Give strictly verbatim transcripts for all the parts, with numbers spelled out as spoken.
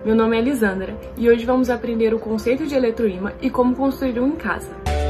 Meu nome é Lisandra e hoje vamos aprender o conceito de eletroímã e como construir um em casa.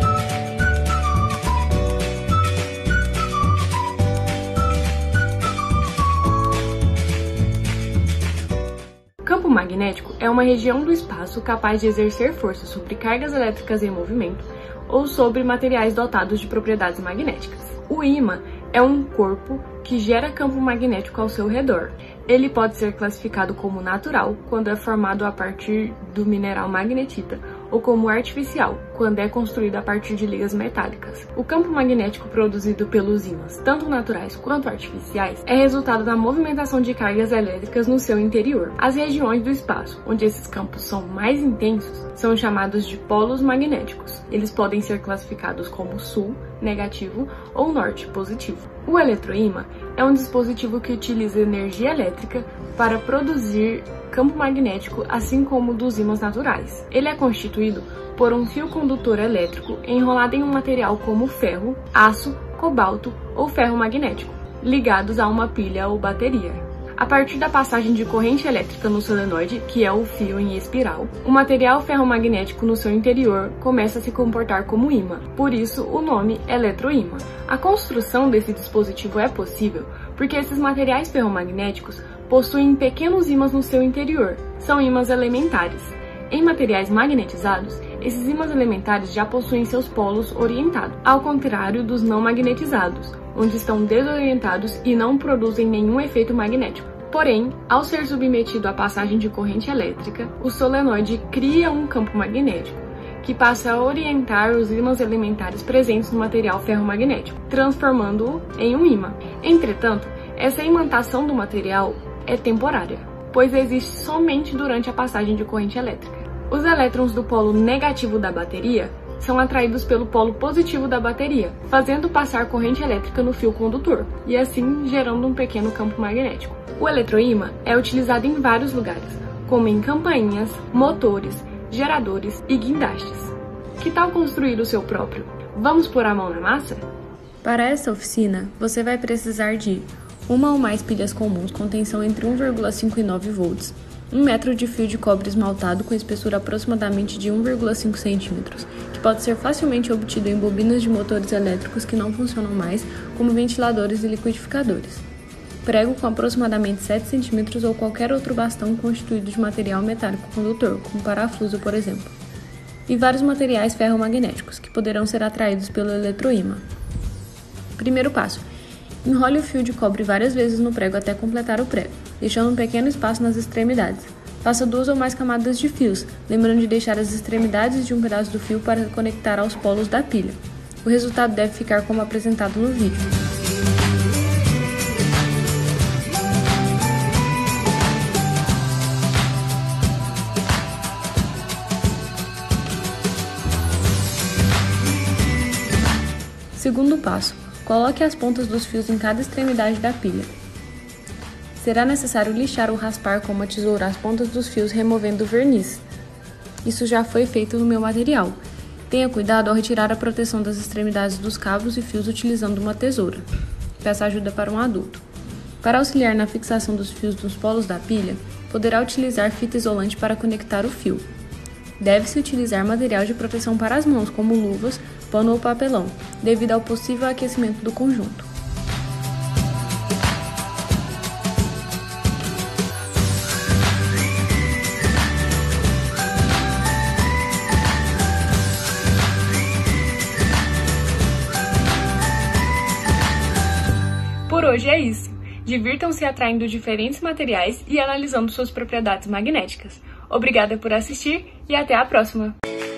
Campo magnético é uma região do espaço capaz de exercer força sobre cargas elétricas em movimento ou sobre materiais dotados de propriedades magnéticas. O ímã é um corpo que gera campo magnético ao seu redor. Ele pode ser classificado como natural, quando é formado a partir do mineral magnetita, ou como artificial, quando é construído a partir de ligas metálicas. O campo magnético produzido pelos ímãs, tanto naturais quanto artificiais, é resultado da movimentação de cargas elétricas no seu interior. As regiões do espaço onde esses campos são mais intensos são chamados de polos magnéticos. Eles podem ser classificados como sul, negativo, ou norte, positivo. O eletroímã é um dispositivo que utiliza energia elétrica para produzir campo magnético, assim como o dos ímãs naturais. Ele é constituído por um fio condutor elétrico enrolado em um material como ferro, aço, cobalto ou ferro magnético, ligados a uma pilha ou bateria. A partir da passagem de corrente elétrica no solenoide, que é o fio em espiral, o material ferromagnético no seu interior começa a se comportar como ímã, por isso o nome eletroímã. A construção desse dispositivo é possível porque esses materiais ferromagnéticos possuem pequenos ímãs no seu interior, são ímãs elementares. Em materiais magnetizados, esses ímãs elementares já possuem seus polos orientados, ao contrário dos não magnetizados, onde estão desorientados e não produzem nenhum efeito magnético. Porém, ao ser submetido à passagem de corrente elétrica, o solenoide cria um campo magnético, que passa a orientar os ímãs elementares presentes no material ferromagnético, transformando-o em um ímã. Entretanto, essa imantação do material é temporária, pois existe somente durante a passagem de corrente elétrica. Os elétrons do polo negativo da bateria são atraídos pelo polo positivo da bateria, fazendo passar corrente elétrica no fio condutor, e assim gerando um pequeno campo magnético. O eletroímã é utilizado em vários lugares, como em campainhas, motores, geradores e guindastes. Que tal construir o seu próprio? Vamos pôr a mão na massa? Para essa oficina, você vai precisar de uma ou mais pilhas comuns com tensão entre um vírgula cinco e nove volts, um metro de fio de cobre esmaltado com espessura aproximadamente de um vírgula cinco centímetros, que pode ser facilmente obtido em bobinas de motores elétricos que não funcionam mais, como ventiladores e liquidificadores. Prego com aproximadamente sete centímetros ou qualquer outro bastão constituído de material metálico condutor, como parafuso, por exemplo. E vários materiais ferromagnéticos, que poderão ser atraídos pelo eletroímã. Primeiro passo. Enrole o fio de cobre várias vezes no prego até completar o prego, deixando um pequeno espaço nas extremidades. Faça duas ou mais camadas de fios, lembrando de deixar as extremidades de um pedaço do fio para conectar aos polos da pilha. O resultado deve ficar como apresentado no vídeo. Segundo passo. Coloque as pontas dos fios em cada extremidade da pilha. Será necessário lixar ou raspar com uma tesoura as pontas dos fios removendo o verniz. Isso já foi feito no meu material. Tenha cuidado ao retirar a proteção das extremidades dos cabos e fios utilizando uma tesoura. Peça ajuda para um adulto. Para auxiliar na fixação dos fios nos polos da pilha, poderá utilizar fita isolante para conectar o fio. Deve-se utilizar material de proteção para as mãos, como luvas, pano ou papelão, devido ao possível aquecimento do conjunto. Por hoje é isso. Divirtam-se atraindo diferentes materiais e analisando suas propriedades magnéticas. Obrigada por assistir e até a próxima!